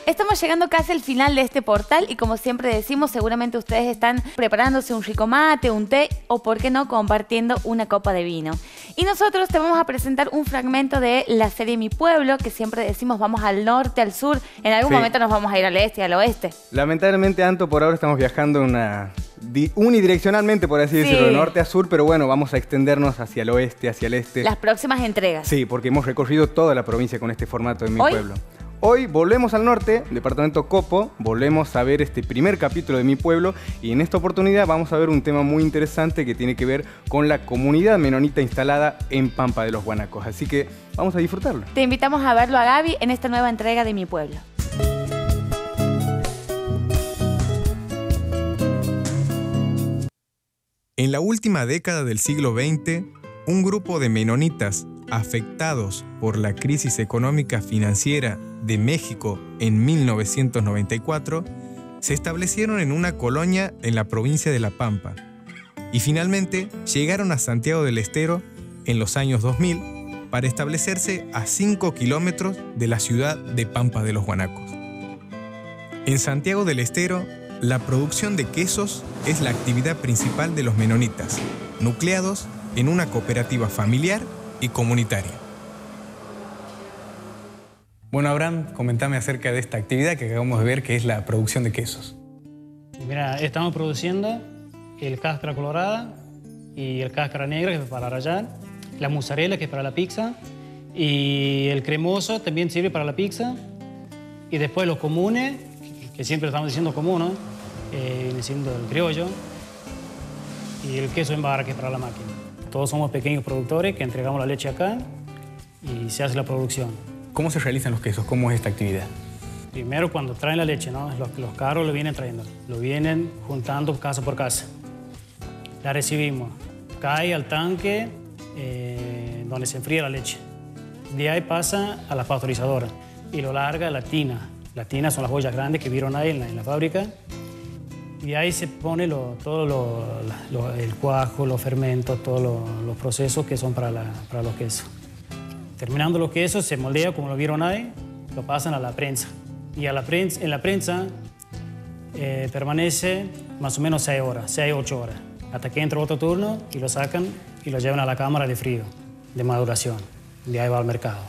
estamos llegando casi al final de este portal y como siempre decimos, seguramente ustedes están preparándose un rico mate, un té o, por qué no, compartiendo una copa de vino. Y nosotros te vamos a presentar un fragmento de la serie Mi Pueblo, que siempre decimos vamos al norte, al sur, en algún momento nos vamos a ir al este y al oeste. Lamentablemente, Anto, por ahora estamos viajando unidireccionalmente, por así decirlo, de norte a sur, pero bueno, vamos a extendernos hacia el oeste, hacia el este. Las próximas entregas. Sí, porque hemos recorrido toda la provincia con este formato de Mi Pueblo. Hoy volvemos al norte, departamento Copo, volvemos a ver este primer capítulo de Mi Pueblo y en esta oportunidad vamos a ver un tema muy interesante que tiene que ver con la comunidad menonita instalada en Pampa de los Guanacos, así que vamos a disfrutarlo. Te invitamos a verlo a Gaby en esta nueva entrega de Mi Pueblo. En la última década del siglo XX, un grupo de menonitas afectados por la crisis económica financiera de México en 1994, se establecieron en una colonia en la provincia de La Pampa y finalmente llegaron a Santiago del Estero en los años 2000 para establecerse a 5 kilómetros de la ciudad de Pampa de los Guanacos. En Santiago del Estero, la producción de quesos es la actividad principal de los menonitas, nucleados en una cooperativa familiar y comunitaria. Bueno, Abraham, comentame acerca de esta actividad que acabamos de ver, que es la producción de quesos. Mira, estamos produciendo el cáscara colorada y el cáscara negra, que es para rallar, la mozzarella, que es para la pizza, y el cremoso también sirve para la pizza, y después los comunes, que siempre estamos diciendo común, ¿no? Viene siendo el criollo, y el queso en barra, que es para la máquina. Todos somos pequeños productores que entregamos la leche acá y se hace la producción. ¿Cómo se realizan los quesos? ¿Cómo es esta actividad? Primero, cuando traen la leche, ¿no? Los carros lo vienen trayendo, lo vienen juntando casa por casa. La recibimos, cae al tanque donde se enfría la leche. De ahí pasa a la pasteurizadora y lo larga a la tina. Las tinas son las ollas grandes que vieron ahí en la fábrica. Y ahí se pone el cuajo, los fermentos, todos los procesos que son para los quesos. Terminando los quesos, se moldea como lo vieron ahí, lo pasan a la prensa. Y en la prensa permanece más o menos 6 horas, 6 a 8 horas, hasta que entra otro turno y lo sacan y lo llevan a la cámara de frío, de maduración. De ahí va al mercado.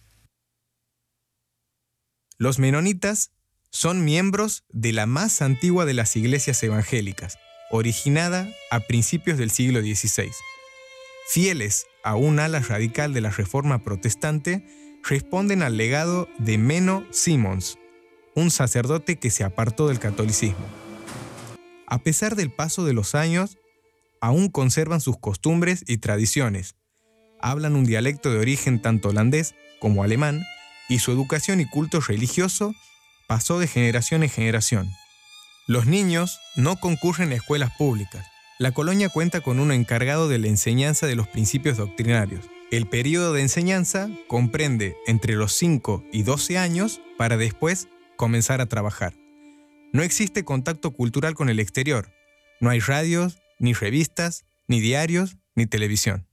Los menonitas son miembros de la más antigua de las iglesias evangélicas, originada a principios del siglo XVI. Fieles a un ala radical de la Reforma Protestante, responden al legado de Menno Simons, un sacerdote que se apartó del catolicismo. A pesar del paso de los años, aún conservan sus costumbres y tradiciones. Hablan un dialecto de origen tanto holandés como alemán, y su educación y culto religioso pasó de generación en generación. Los niños no concurren a escuelas públicas. La colonia cuenta con un encargado de la enseñanza de los principios doctrinarios. El periodo de enseñanza comprende entre los 5 y 12 años para después comenzar a trabajar. No existe contacto cultural con el exterior. No hay radios, ni revistas, ni diarios, ni televisión.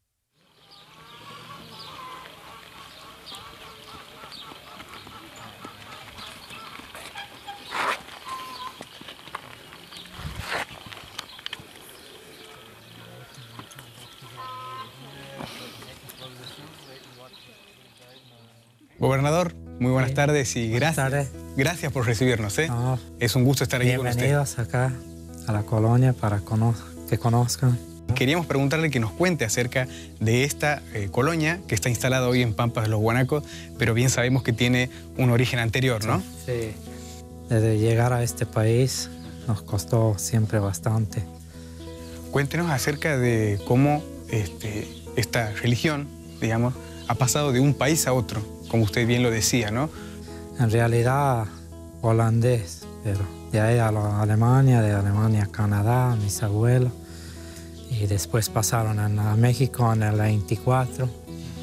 Gobernador, muy buenas tardes y gracias por recibirnos. No, es un gusto estar aquí con usted. Bienvenidos acá a la colonia para que conozcan. Queríamos preguntarle que nos cuente acerca de esta colonia que está instalada hoy en Pampa de los Guanacos, pero bien sabemos que tiene un origen anterior, ¿no? Sí. Desde llegar a este país nos costó siempre bastante. Cuéntenos acerca de cómo esta religión, digamos, ha pasado de un país a otro, como usted bien lo decía, ¿no? En realidad holandés, pero de ahí a Alemania, de Alemania a Canadá, mis abuelos. Y después pasaron a México en el 24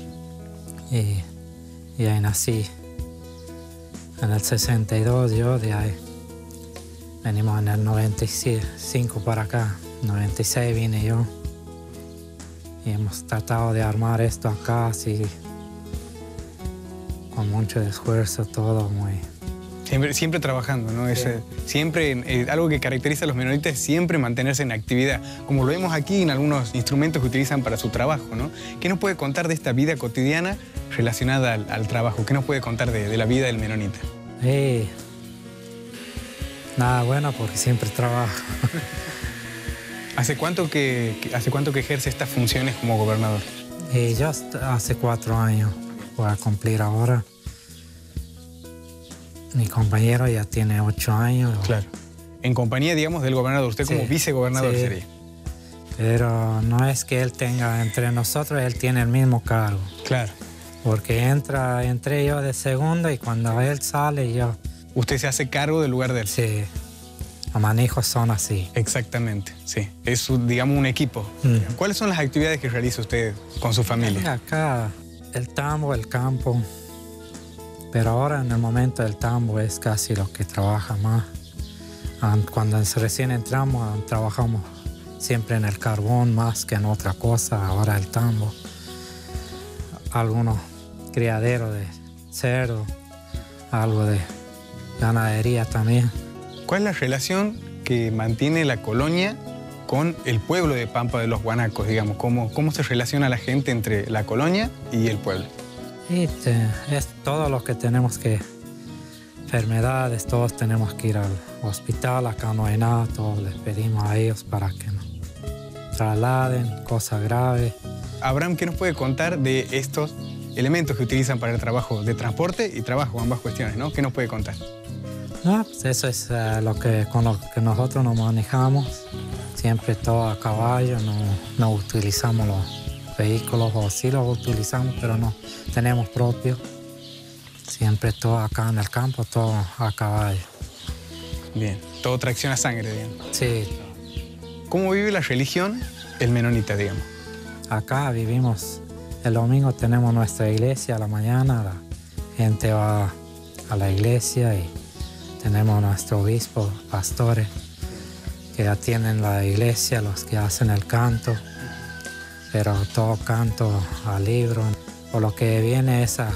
y ahí nací. En el 62 yo, de ahí venimos en el 95 para acá, 96 vine yo. Y hemos tratado de armar esto acá, así, con mucho esfuerzo, todo muy Siempre trabajando, ¿no? Sí. Siempre, algo que caracteriza a los menonitas es siempre mantenerse en actividad, como lo vemos aquí en algunos instrumentos que utilizan para su trabajo, ¿no? ¿Qué nos puede contar de esta vida cotidiana relacionada al trabajo? ¿Qué nos puede contar de la vida del menonita? Nada bueno porque siempre trabajo. ¿Hace cuánto que ejerce estas funciones como gobernador? Yo hace 4 años, voy a cumplir ahora. Mi compañero ya tiene 8 años. Claro. En compañía, digamos, del gobernador. Usted como vicegobernador sería. Pero no es que él tenga entre nosotros, él tiene el mismo cargo. Claro. Porque entré yo de segundo y cuando él sale yo... ¿Usted se hace cargo del lugar de él? Sí. Los manejos son así. Exactamente, sí. Es, digamos, un equipo. ¿Cuáles son las actividades que realiza usted con su familia? Acá, el tambo, el campo. Pero ahora, en el momento del tambo, es casi lo que trabaja más. Cuando recién entramos, trabajamos siempre en el carbón más que en otra cosa. Ahora el tambo. Algunos criaderos de cerdo, algo de ganadería también. ¿Cuál es la relación que mantiene la colonia con el pueblo de Pampa de los Guanacos, digamos? ¿Cómo se relaciona la gente entre la colonia y el pueblo? Es todo lo que tenemos que... Enfermedades, todos tenemos que ir al hospital, acá no hay nada, todos les pedimos a ellos para que nos trasladen, cosas graves. Abraham, ¿qué nos puede contar de estos elementos que utilizan para el trabajo de transporte y trabajo, ambas cuestiones, ¿no? ¿Qué nos puede contar? No, pues eso es con lo que nosotros nos manejamos. Siempre todo a caballo, no utilizamos los vehículos, o sí los utilizamos, pero no tenemos propios. Siempre todo acá en el campo, todo a caballo. Bien, todo tracción a sangre, digamos. Sí. ¿Cómo vive la religión el menonita, digamos? Acá vivimos, el domingo tenemos nuestra iglesia a la mañana, la gente va a la iglesia y tenemos nuestro obispo, pastores, que atienden la iglesia, los que hacen el canto, pero todo canto al libro. Por lo que viene esa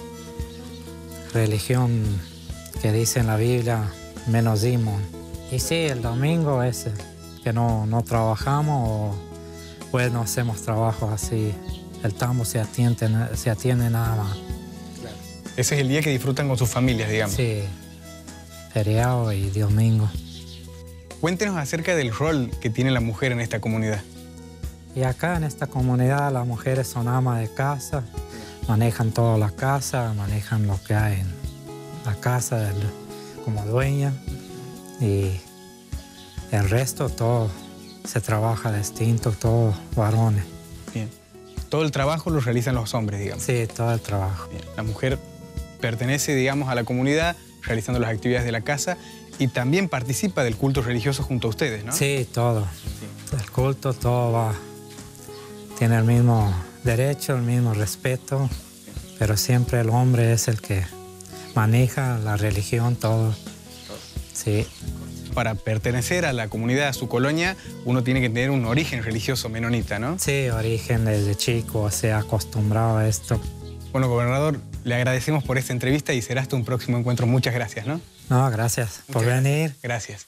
religión que dice en la Biblia, menos dimos. Y sí, el domingo es que no trabajamos o pues no hacemos trabajo así. El tambo se atiende nada más. Claro. Ese es el día que disfrutan con sus familias, digamos. Sí, feriado y domingo. Cuéntenos acerca del rol que tiene la mujer en esta comunidad. Y acá en esta comunidad las mujeres son amas de casa, manejan toda la casa, manejan lo que hay en la casa como dueña y el resto todo se trabaja distinto, todos varones. Bien. Todo el trabajo lo realizan los hombres, digamos. Sí, todo el trabajo. Bien. La mujer pertenece, digamos, a la comunidad, realizando las actividades de la casa y también participa del culto religioso junto a ustedes, ¿no? Sí, todo. Sí. El culto, todo va. Tiene el mismo derecho, el mismo respeto, pero siempre el hombre es el que maneja la religión, todo. Sí. Para pertenecer a la comunidad, a su colonia, uno tiene que tener un origen religioso menonita, ¿no? Sí, origen desde chico, se ha acostumbrado a esto. Bueno, gobernador, le agradecemos por esta entrevista y será hasta un próximo encuentro. Muchas gracias, ¿no? No, gracias por venir. Gracias.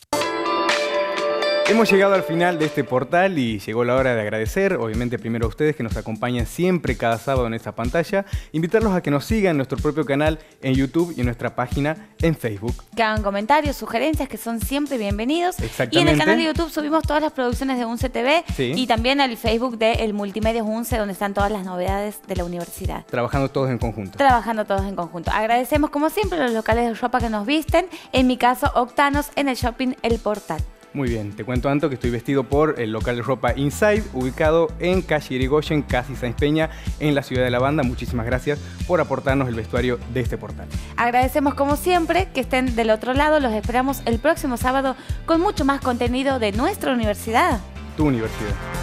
Hemos llegado al final de este portal y llegó la hora de agradecer, obviamente primero a ustedes que nos acompañan siempre cada sábado en esta pantalla, invitarlos a que nos sigan en nuestro propio canal en YouTube y en nuestra página en Facebook. Que hagan comentarios, sugerencias que son siempre bienvenidos. Exactamente. Y en el canal de YouTube subimos todas las producciones de UNCE TV y también al Facebook de El Multimedios UNCE, donde están todas las novedades de la universidad. Trabajando todos en conjunto. Trabajando todos en conjunto. Agradecemos como siempre los locales de ropa que nos visten, en mi caso Octanos en el shopping El Portal. Muy bien, te cuento, Anto, que estoy vestido por el local de ropa Inside, ubicado en calle Irigoyen, casi Sáenz Peña, en la ciudad de La Banda. Muchísimas gracias por aportarnos el vestuario de este portal. Agradecemos como siempre que estén del otro lado. Los esperamos el próximo sábado con mucho más contenido de nuestra universidad. Tu universidad.